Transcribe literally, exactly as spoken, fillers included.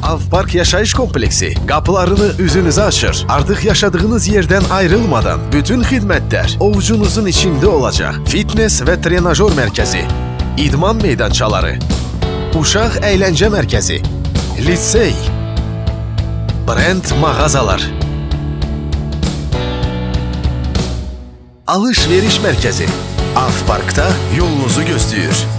Avpark Yaşayış Kompleksi qapılarını üzünüze açır. Artıq yaşadığınız yerdən ayrılmadan bütün xidmətlər ovucunuzun içində olacaq. Fitness və trenajör mərkəzi, idman meydançaları, uşaq əyləncə mərkəzi, lisey, brend mağazalar, alış-veriş mərkəzi Avparkda yolunuzu gözləyir.